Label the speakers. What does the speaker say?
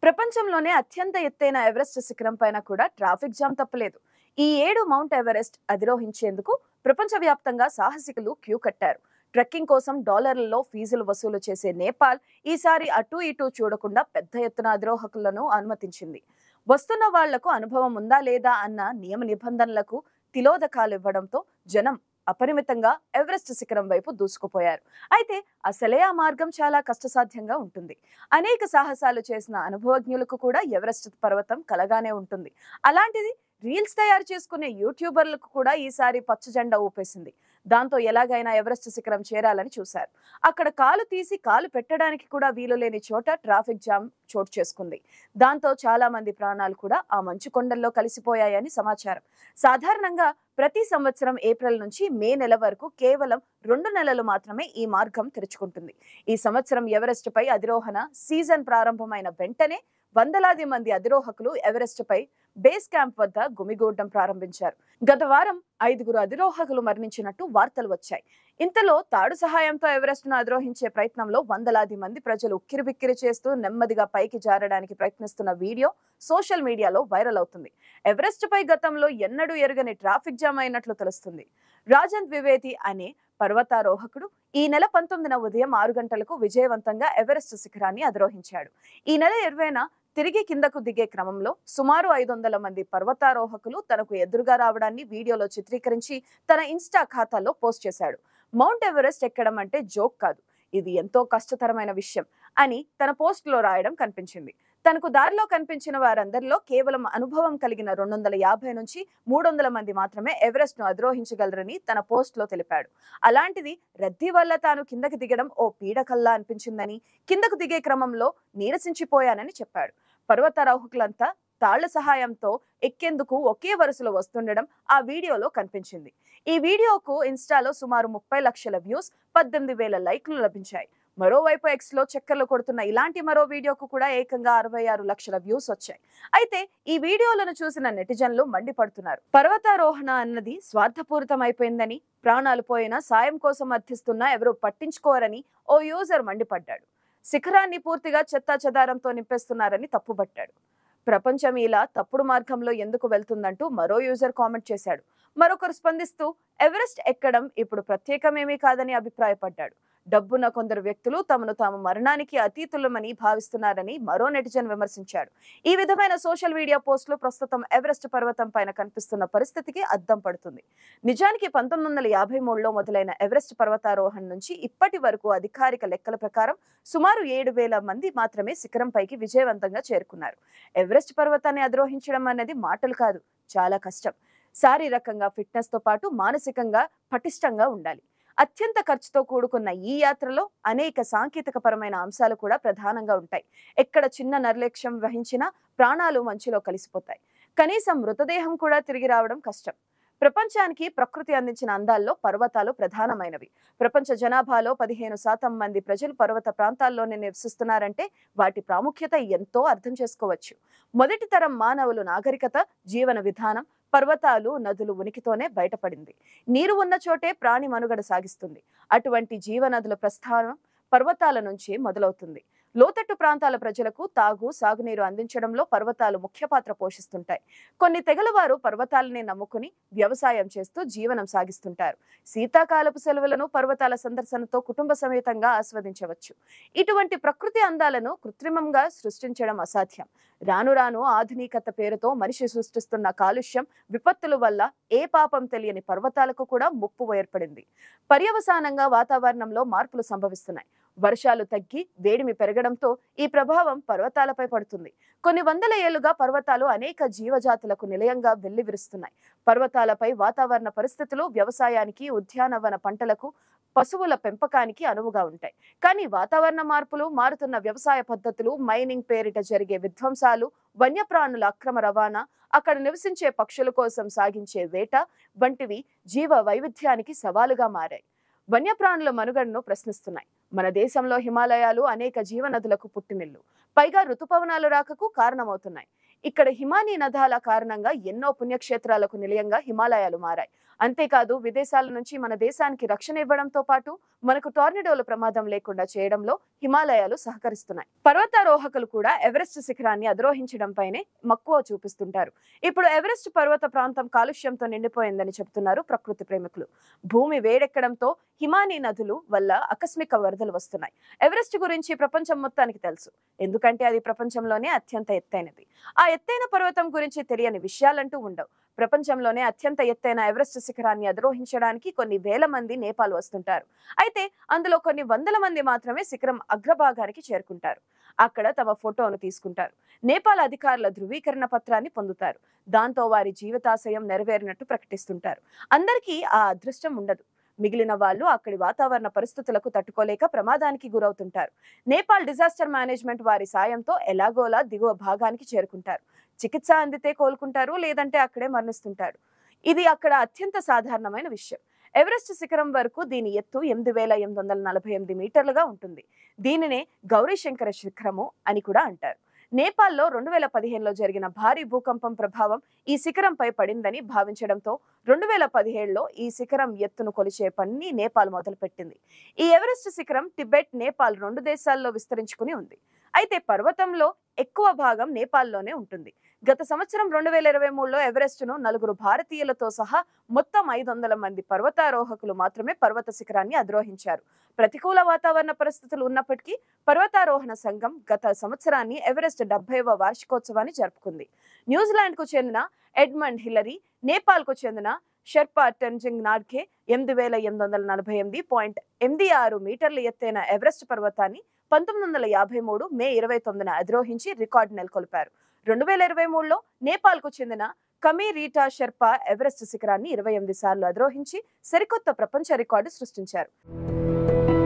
Speaker 1: ప్రపంచంలోనే అత్యంత ఎత్తైన ఎవరెస్ట్ శిఖరం పైన కూడా ట్రాఫిక్ జామ్ తప్పలేదు. ఈ ఏడు మౌంట్ ఎవరెస్ట్ అధిరోహించేందుకు ప్రపంచవ్యాప్తంగా సాహసికులు క్యూ కట్టారు. ట్రెక్కింగ్ కోసం డాలర్లలో ఫీజులు వసూలు చేసే నేపాల్ ఈసారి అటూ ఇటూ చూడకుండా పెద్ద ఎత్తున అధిరోహకులను అనుమతించింది. వస్తున్న వాళ్లకు అనుభవం ఉందా లేదా అన్న నియమ నిబంధనలకు తిలోదకాలు ఇవ్వడంతో జనం అపరిమితంగా ఎవరెస్ట్ శిఖరం వైపు దూసుకుపోయారు. అయితే అసలే ఆ మార్గం చాలా కష్టసాధ్యంగా ఉంటుంది. అనేక సాహసాలు చేసిన అనుభవజ్ఞులకు కూడా ఎవరెస్ట్ పర్వతం కలగానే ఉంటుంది. అలాంటిది రీల్స్ తయారు చేసుకునే యూట్యూబర్లకు కూడా ఈసారి పచ్చ జెండా ఊపేసింది. దాంతో ఎలాగైనా ఎవరెస్ట్ శిఖరం చేరాలని చూశారు. అక్కడ కాలు తీసి కాలు పెట్టడానికి కూడా వీలు లేని చోట ట్రాఫిక్ జామ్ చోటు చేసుకుంది. దాంతో చాలా మంది ప్రాణాలు కూడా ఆ మంచు కొండల్లో కలిసిపోయాయని సమాచారం. సాధారణంగా ప్రతి సంవత్సరం ఏప్రిల్ నుంచి మే నెల వరకు కేవలం 2 నెలలు మాత్రమే ఈ మార్గం తెరుచుకుంటుంది. ఈ సంవత్సరం ఎవరెస్ట్ పై అధిరోహణ సీజన్ ప్రారంభమైన వెంటనే వందలాది మంది అధిరోహకులు ఎవరెస్ట్ పై బేస్ క్యాంప్ వద్ద గుమిగూడడం ప్రారంభించారు. గత వారం 5 అధిరోహకులు మరణించినట్టు వార్తలు వచ్చాయి. ఇంతలో తాడు సహాయంతో ఎవరెస్ట్ ను అధిరోహించే ప్రయత్నంలో వందలాది మంది ప్రజలు ఉక్కిరిబిక్కిరి చేస్తూ నెమ్మదిగా పైకి జారడానికి ప్రయత్నిస్తున్న వీడియో సోషల్ మీడియాలో వైరల్ అవుతుంది. ఎవరెస్ట్ పై గతంలో ఎన్నడూ ఎరుగని ట్రాఫిక్ జామ్ అయినట్లు తెలుస్తుంది. రాజన్ ద్వివేది అనే పర్వతారోహకుడు ఈ నెల 19న ఉదయం 6 గంటలకు విజయవంతంగా ఎవరెస్ట్ శిఖరాన్ని అధిరోహించాడు. ఈ నెల 20న తిరిగి కిందకు దిగే క్రమంలో సుమారు 500 మంది పర్వతారోహకులు తనకు ఎదురుగా రావడాన్ని వీడియోలో చిత్రీకరించి తన ఇన్స్టా ఖాతాలో పోస్ట్ చేశాడు. మౌంట్ ఎవరెస్ట్ ఎక్కడం అంటే జోక్ కాదు, ఇది ఎంతో కష్టతరమైన విషయం అని తన పోస్ట్ లో రాయడం కనిపించింది. తనకు దారిలో కనిపించిన వారందరిలో కేవలం అనుభవం కలిగిన 250 నుంచి 300 మంది మాత్రమే ఎవరెస్ట్ ను అధిరోహించగలరని తన పోస్ట్ లో తెలిపాడు. అలాంటిది రద్దీ వల్ల తాను కిందకి దిగడం ఓ పీడకల్లా అనిపించిందని, కిందకు దిగే క్రమంలో నీరసించిపోయానని చెప్పాడు. పర్వతారోహకులంతా తాళ్ల సహాయంతో ఎక్కేందుకు ఒకే వరుసలో వస్తుండడం ఆ వీడియోలో కనిపించింది. ఈ వీడియోకు ఇన్స్టాలో సుమారు 30 లక్షల వ్యూస్, 18,000 లైక్లు లభించాయి. మరోవైపు ఎక్స్ లో చక్కర్లు కొడుతున్న ఇలాంటి మరో వీడియోకు కూడా ఏకంగా 66 లక్షల వ్యూస్ వచ్చాయి. అయితే ఈ వీడియోలను చూసిన నెటిజన్లు మండిపడుతున్నారు. పర్వతారోహణ అన్నది స్వార్థపూరితమైపోయిందని, ప్రాణాలు పోయినా సాయం కోసం అర్థిస్తున్నా ఎవరూ పట్టించుకోరని ఓ యూజర్ మండిపడ్డాడు. శిఖరాన్ని పూర్తిగా చెత్తా చెదారంతో నింపేస్తున్నారని తప్పుబట్టాడు. ప్రపంచం ఇలా తప్పుడు మార్గంలో ఎందుకు వెళ్తుందంటూ మరో యూజర్ కామెంట్ చేశాడు. మరొకరు స్పందిస్తూ ఎవరెస్ట్ ఎక్కడం ఇప్పుడు ప్రత్యేకమేమీ కాదని అభిప్రాయపడ్డాడు. డబ్బున్న కొందరు వ్యక్తులు తమను తాము మరణానికి అతీతులమని భావిస్తున్నారని మరో నెటిజన్ విమర్శించాడు. ఈ విధమైన సోషల్ మీడియా పోస్టులు ప్రస్తుతం ఎవరెస్ట్ పర్వతం పైన కనిపిస్తున్న పరిస్థితికి అద్దం పడుతుంది. నిజానికి 1953లో మొదలైన ఎవరెస్ట్ పర్వతారోహణ నుంచి ఇప్పటి వరకు అధికారిక లెక్కల ప్రకారం సుమారు 7,000 మంది మాత్రమే శిఖరం పైకి విజయవంతంగా చేరుకున్నారు. ఎవరెస్ట్ పర్వతాన్ని అధిరోహించడం అనేది మాటలు కాదు, చాలా కష్టం. శారీరకంగా ఫిట్నెస్ తో పాటు మానసికంగా పటిష్టంగా ఉండాలి. అత్యంత ఖర్చుతో కూడుకున్న ఈ యాత్రలో అనేక సాంకేతిక పరమైన అంశాలు కూడా ప్రధానంగా ఉంటాయి. ఎక్కడ చిన్న నిర్లక్ష్యం వహించినా ప్రాణాలు మంచులో కలిసిపోతాయి. కనీసం మృతదేహం కూడా తిరిగి రావడం కష్టం. ప్రపంచానికి ప్రకృతి అందించిన అందాల్లో పర్వతాలు ప్రధానమైనవి. ప్రపంచ జనాభాలో 15% మంది ప్రజలు పర్వత ప్రాంతాల్లోనే నివసిస్తున్నారంటే వాటి ప్రాముఖ్యత ఎంతో అర్థం చేసుకోవచ్చు. మొదటి తరం మానవులు నాగరికత, జీవన విధానం పర్వతాలు, నదులు ఉనికితోనే బయటపడింది. నీరు ఉన్న చోటే ప్రాణి మనుగడ సాగిస్తుంది. అటువంటి జీవనదుల ప్రస్థానం పర్వతాల నుంచి మొదలవుతుంది. లోతట్టు ప్రాంతాల ప్రజలకు తాగు, సాగునీరు అందించడంలో పర్వతాలు ముఖ్య పాత్ర పోషిస్తుంటాయి. కొన్ని తెగల వారు పర్వతాలని నమ్ముకుని వ్యవసాయం చేస్తూ జీవనం సాగిస్తుంటారు. శీతాకాలపు సెలవులను పర్వతాల సందర్శనతో కుటుంబ సమేతంగా ఆస్వాదించవచ్చు. ఇటువంటి ప్రకృతి అందాలను కృత్రిమంగా సృష్టించడం అసాధ్యం. రాను రాను ఆధునికత పేరుతో మనిషి సృష్టిస్తున్న కాలుష్యం, విపత్తుల వల్ల ఏ పాపం తెలియని పర్వతాలకు కూడా ముప్పు ఏర్పడింది. పర్యవసానంగా వాతావరణంలో మార్పులు సంభవిస్తున్నాయి. వర్షాలు తగ్గి వేడిమి పెరగడంతో ఈ ప్రభావం పర్వతాలపై పడుతుంది. కొన్ని వందల ఏళ్లుగా పర్వతాలు అనేక జీవజాతులకు నిలయంగా వెల్లివిరుస్తున్నాయి. పర్వతాలపై వాతావరణ పరిస్థితులు వ్యవసాయానికి, ఉద్యానవన పంటలకు, పశువుల పెంపకానికి అనువుగా ఉంటాయి. కానీ వాతావరణ మార్పులు, మారుతున్న వ్యవసాయ పద్ధతులు, మైనింగ్ పేరిట జరిగే విధ్వంసాలు, వన్యప్రాణుల అక్రమ రవాణా, అక్కడ నివసించే పక్షుల కోసం సాగించే వేట వంటివి జీవ వైవిధ్యానికి సవాలుగా మారాయి. వన్యప్రాణుల మనుగడను ప్రశ్నిస్తున్నాయి. మన దేశంలో హిమాలయాలు అనేక జీవనదులకు పుట్టినిల్లు, పైగా ఋతుపవనాలు రాకకు కారణమవుతున్నాయి. ఇక్కడ హిమానీ నదాల కారణంగా ఎన్నో పుణ్యక్షేత్రాలకు నిలయంగా హిమాలయాలు మారాయి. అంతేకాదు విదేశాల నుంచి మన దేశానికి రక్షణ ఇవ్వడంతో పాటు మనకు టోర్నడోల ప్రమాదం లేకుండా చేయడంలో హిమాలయాలు సహకరిస్తున్నాయి. పర్వతారోహకులు కూడా ఎవరెస్ట్ శిఖరాన్ని అధిరోహించడంపైనే మక్కువ చూపిస్తుంటారు. ఇప్పుడు ఎవరెస్ట్ పర్వత ప్రాంతం కాలుష్యంతో నిండిపోయిందని చెబుతున్నారు ప్రకృతి ప్రేమికులు. భూమి వేడెక్కడంతో హిమానీ నదులు వల్ల ఆకస్మిక వరదలు వస్తున్నాయి. ఎవరెస్ట్ గురించి ప్రపంచం మొత్తానికి తెలుసు, ఎందుకంటే అది ప్రపంచంలోనే అత్యంత ఎత్తైనది. ఆ ఎత్తైన పర్వతం గురించి తెలియని విషయాలంటూ ఉండవు. ప్రపంచంలోనే అత్యంత ఎత్తైన ఎవరెస్ట్ శిఖరాన్ని అధిరోహించడానికి కొన్ని వేల మంది నేపాల్ వస్తుంటారు. అయితే అందులో కొన్ని వందల మంది మాత్రమే శిఖరం అగ్రభాగానికి చేరుకుంటారు. అక్కడ తమ ఫోటోను తీసుకుంటారు. నేపాల్ అధికారుల ధృవీకరణ పత్రాన్ని పొందుతారు. దాంతో వారి జీవితాశయం నెరవేరినట్టు ప్రకటిస్తుంటారు. అందరికీ ఆ అదృష్టం ఉండదు. మిగిలిన వాళ్ళు అక్కడి వాతావరణ పరిస్థితులకు తట్టుకోలేక ప్రమాదానికి గురవుతుంటారు. నేపాల్ డిజాస్టర్ మేనేజ్మెంట్ వారి సాయంతో ఎలాగోలా దిగువ భాగానికి చేరుకుంటారు. చికిత్స అందితే కోలుకుంటారు, లేదంటే అక్కడే మరణిస్తుంటారు. ఇది అక్కడ అత్యంత సాధారణమైన విషయం. ఎవరెస్ట్ శిఖరం వరకు దీని ఎత్తు 8848 మీటర్లుగా ఉంటుంది. దీనినే గౌరీశంకర శిఖరము అని కూడా అంటారు. నేపాల్లో 2015లో జరిగిన భారీ భూకంపం ప్రభావం ఈ శిఖరంపై పడిందని భావించడంతో 2017లో ఈ శిఖరం ఎత్తును కొలిచే పనిని నేపాల్ మొదలుపెట్టింది. ఈ ఎవరెస్ట్ శిఖరం టిబెట్, నేపాల్ 2 దేశాల్లో విస్తరించుకుని ఉంది. అయితే పర్వతంలో ఎక్కువ భాగం నేపాల్లోనే ఉంటుంది. గత సంవత్సరం 2023లో ఎవరెస్ట్ను 4 భారతీయులతో సహా మొత్తం 500 మంది పర్వతారోహకులు మాత్రమే పర్వత శిఖరాన్ని అధిరోహించారు. ప్రతికూల వాతావరణ పరిస్థితులు ఉన్నప్పటికీ పర్వతారోహణ సంఘం గత సంవత్సరాన్ని ఎవరెస్ట్ 70వ వార్షికోత్సవాన్ని జరుపుకుంది. న్యూజిలాండ్కు చెందిన ఎడ్మండ్ హిల్లరీ, నేపాల్కు చెందిన షెర్పా టెన్జింగ్ నార్గే 8848.86 మీటర్ల ఎత్తైన ఎవరెస్ట్ పర్వతాన్ని 1953 మే 29న అధిరోహించి రికార్డు నెలకొల్పారు. 2023లో నేపాల్కు చెందిన కమీ రీటా షెర్పా ఎవరెస్ట్ శిఖరాన్ని 28 సార్లు అధిరోహించి సరికొత్త ప్రపంచ రికార్డు సృష్టించారు.